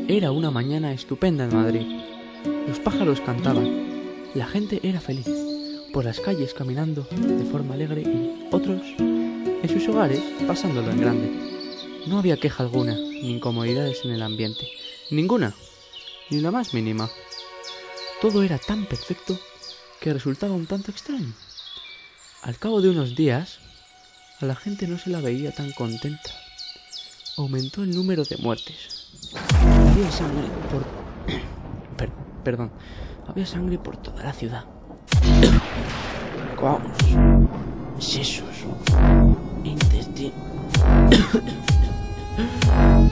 Era una mañana estupenda en Madrid. Los pájaros cantaban, la gente era feliz, por las calles caminando de forma alegre y otros en sus hogares pasándolo en grande. No había queja alguna, ni incomodidades en el ambiente, ninguna, ni la más mínima. Todo era tan perfecto que resultaba un tanto extraño. Al cabo de unos días, a la gente no se la veía tan contenta. Aumentó el número de muertes. Había sangre por... Perdón. Había sangre por toda la ciudad. Coágulos, sesos, intestinos...